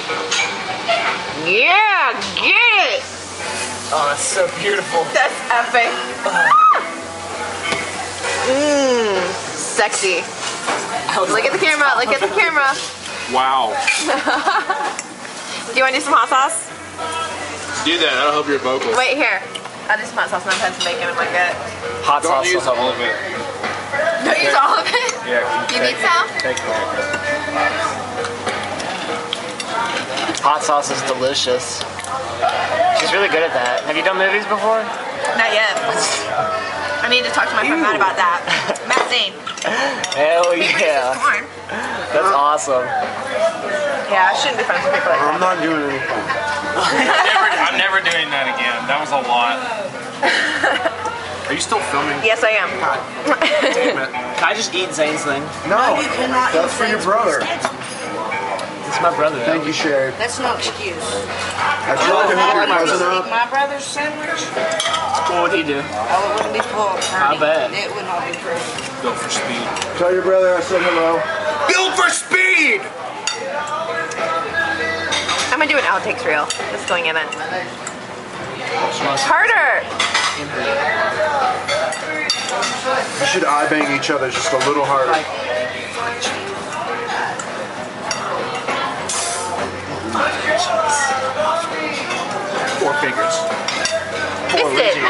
Yeah, get it! Oh, that's so beautiful. That's epic. Mmm, sexy. Look at the camera, look at the camera. Wow. Do you want to do some hot sauce? Do that, that'll help your vocals. Wait, here. I'll do some hot sauce and I've had some bacon in my gut. Hot Don't sauce. use all of it. Don't use all of it? Yeah. You need some? Take that. Hot sauce is delicious. She's really good at that. Have you done movies before? Not yet. I need to talk to my friend Matt about that. Matt Zane. Hell He produces yeah. porn. That's awesome. Yeah, I shouldn't be friends with people like that. I'm not doing anything. I'm never doing that again. That was a lot. Are you still filming? Yes, I am. Damn it. Can I just eat Zane's thing? No, that's for your brother. It's my brother. Thank you, Sherry. That's no excuse. I tried to hook your cousin up. My brother's sandwich, What would he do? oh, it wouldn't be full. I bet. It would not be pretty. Built for speed. Tell your brother I said hello. Built for speed! I'm gonna do an outtakes reel. That's going in it. Harder! You should eye bang each other just a little harder. Four fingers. Fist it!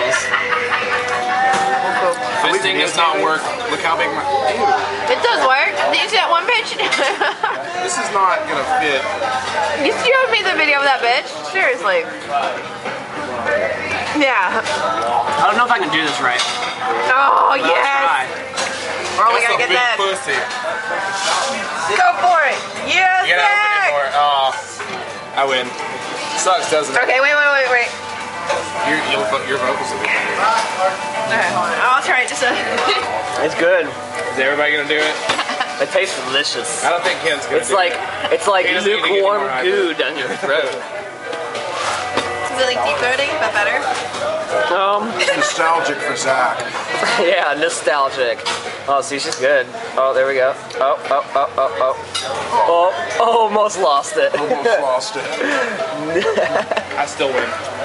Fisting does not work. Look how big my... Ew. It does work. Did you see that one bitch? This is not gonna fit. You showed me the video of that bitch. Seriously. Yeah. I don't know if I can do this right. Oh, I'll yes! try. Or we That's gotta a get big that. pussy. Go for it! Yes, You gotta open it Zach! more. Oh, I win. Sucks, doesn't it? Okay, wait. Your vocals will be better. Okay, hold on. I'll try it just a... It's good. Is everybody gonna do it? It tastes delicious. I don't think Ken's gonna It's do like it. He doesn't need to get any lukewarm more hype. goo down your throat. Is it like deep throating, but better? It's nostalgic for Zach. Yeah, nostalgic. Oh, see, she's good. Oh, there we go. Oh, almost lost it. Almost lost it. I still win.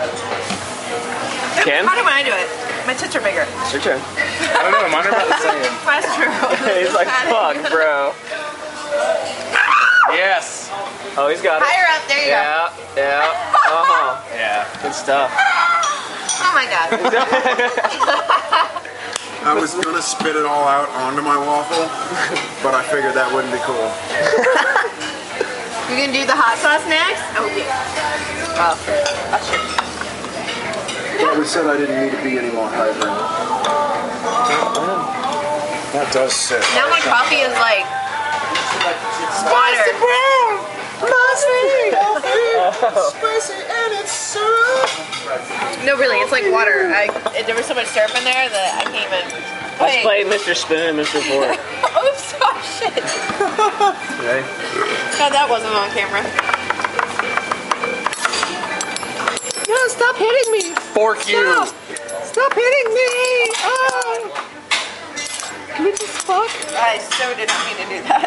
Ken? How do I do it? My tits are bigger. It's your turn. I don't know, mine are about the same. That's true. He's like, fuck, bro. Yes. Oh, he's got it. Higher up, there you go. Yeah. Uh-huh. Yeah. Good stuff. Oh my god. I was gonna spit it all out onto my waffle, but I figured that wouldn't be cool. You gonna do the hot sauce next? Oh yeah. Oh, that's true. But we said I didn't need to be any more hyper. That does sit. Now my coffee is like water. Spicy and it's syrup. No, really, it's like water. There was so much syrup in there that I can't even. Let's play Mr. Spoon and Mr. Fork. Oops! Oh shit! Ready? God, that wasn't on camera. No, stop hitting me! Fork you. Stop hitting me! Oh! Can we just fuck? I so did not mean to do that.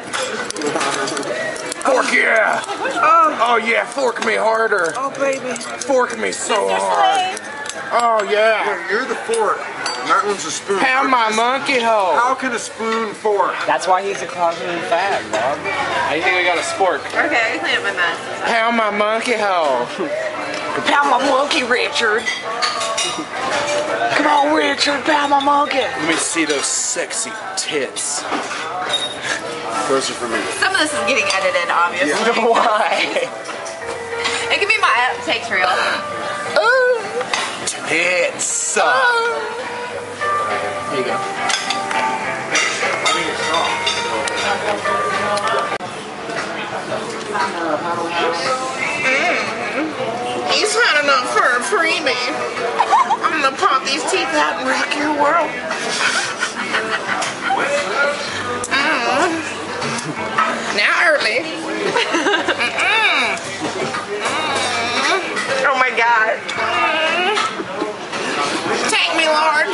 Fork yeah. Oh yeah, fork me harder. Oh baby. Fork me so hard. Oh yeah. You're the fork. And that one's a spoon. Pound my monkey hole. How can a spoon fork? That's why he's a closet fag, dog. How do you think we got a spork? Okay, I clean up my mess. Pound my monkey hole. Pound my monkey, Richard. Come on, Richard, pound my monkey. Let me see those sexy tits. Those are for me. Some of this is getting edited, obviously. Why? It can be my outtakes reel. Tits. There you go. He's had enough for a preemie. I'm gonna pop these teeth out and rock your world. Now early. Oh my God. Take me, Lord.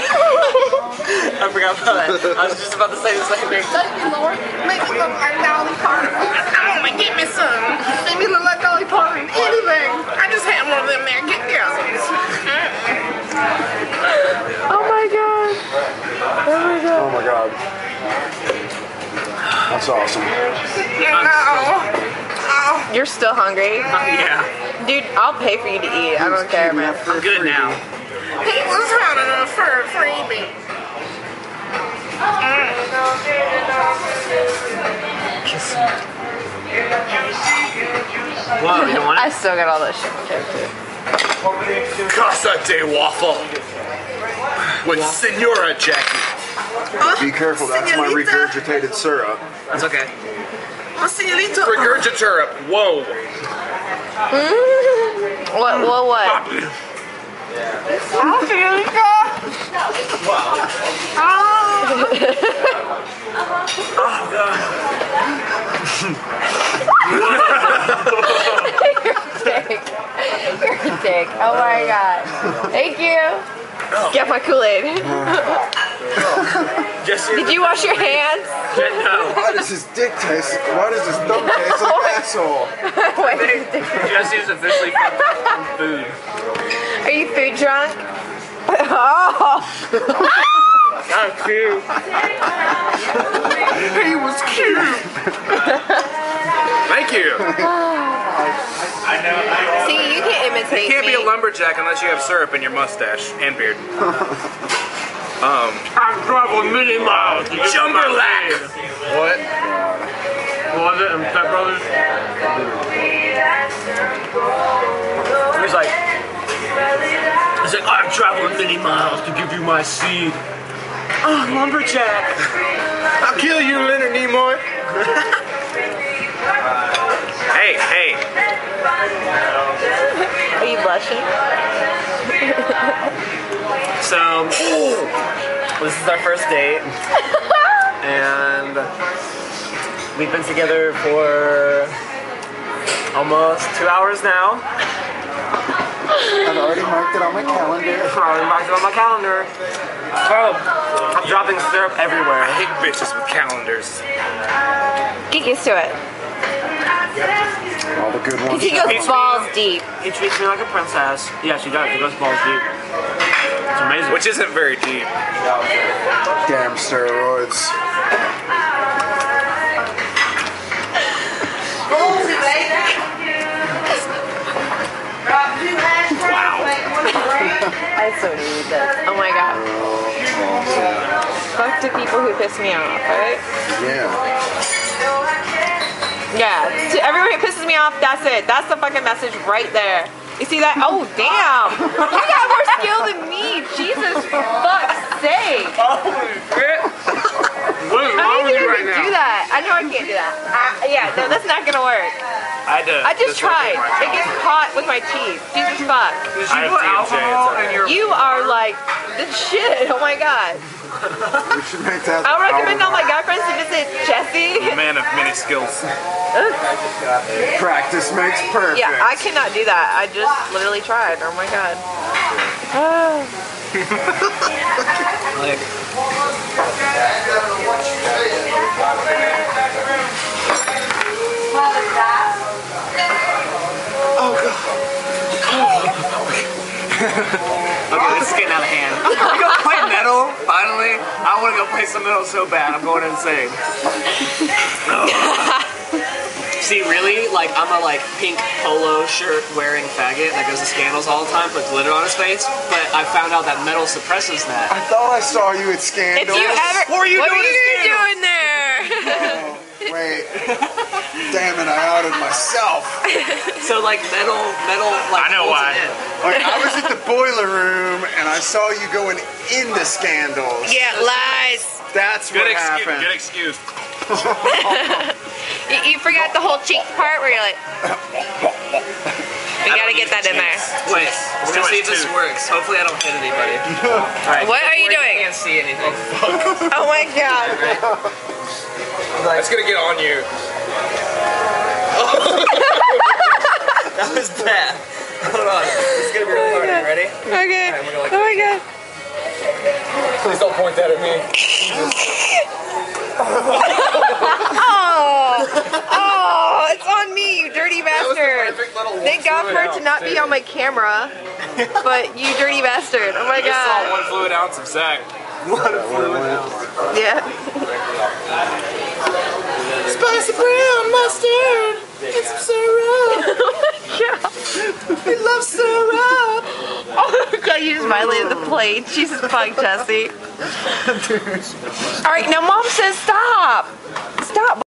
I forgot about that. I was just about to say the same thing. Take me, Lord. Make me look like Dolly Parton. I wanna get me some. Make me look like That's awesome. You're still hungry? Yeah. Dude, I'll pay for you to eat. I don't care, man. I'm good now. He was having a fur freebie. Whoa, you don't want I it? still got all that shit. Casa de waffle with Senora Jackie. Be careful, that's my regurgitated syrup. That's okay. Regurgitator. Whoa. What? You're a dick. Oh my god. Thank you. Get my Kool-Aid. Did you wash your hands? No. Why does his dick taste? Why does his thumb taste like an asshole? Wait, Jesse's officially fucked up from food. are you food drunk? Oh. That's cute. He was cute. Thank you. See, you can imitate You can't be me. a lumberjack unless you have syrup in your mustache and beard. I've traveled many miles. Jumberlack. What? What was it in Step Brothers? He's like, I've traveled many miles to give you my seed. Oh, lumberjack. I'll kill you, Leonard Nimoy. Hey. Are you blushing? So, this is our first date, and we've been together for almost 2 hours now. I've already marked it on my calendar. Probably marked it on my calendar. Oh, I'm dropping syrup everywhere. I hate bitches with calendars. Get used to it. All the good ones. He goes balls deep. He treats me like a princess. Yeah, she does. She goes balls deep. It's amazing. Which isn't very deep. Damn steroids. I so need this. Oh my god. Fuck the people who piss me off, right? Yeah. Yeah. To everyone who pisses me off, that's it. That's the fucking message right there. You see that? Oh, damn. You got more skill than me. Jesus fuck's sake. Holy shit! What is I wrong don't with think you I right can do now? that. I know I can't do that. Yeah, no, that's not gonna work. I just tried. It gets caught with my teeth. Jesus fuck. Did you put alcohol in your... You are like the shit. Oh my god. We should make that. I'll recommend all my guy friends to visit Jesse. Man of many skills. Practice makes perfect. Yeah, I cannot do that. I just literally tried. Oh my god. Like, okay, this is getting out of hand. We go play metal, finally. I want to go play some metal so bad. I'm going insane. See, really, like, I'm a, like, pink polo shirt wearing faggot that goes to Scandals all the time, put glitter on his face, but I found out that metal suppresses that. I thought I saw you at If Scandals. you ever, What were you doing at Scandals? doing there? Wait. Damn it, I outed myself. So, like, metal, like, I know holds why. it in. Like, I was at the boiler room and I saw you going into Scandals. Yeah, lies. That's what happened. Good excuse. You forgot the whole cheek part where you're like, we gotta get that in there. Wait, we're gonna see if this too. works. Hopefully I don't hit anybody. Alright, What are you doing? I can't see anything. Oh my god. That's gonna get on you. That was bad. Hold on. This is gonna be really hard. Are you ready? Okay. Alright, we're gonna like Oh my god. Please don't point that at me. Oh, it's on me, you dirty bastard. Thank God for it to not be on my camera, but you dirty bastard. Oh my I just saw god. 1 fluid ounce of Zach. Water fluid L's. Yeah. Spicy brown mustard and some syrup. Yeah. We love syrup. Oh my god, you just violated the plate. Jesus fuck, Jesse. Alright, now mom says stop. Stop.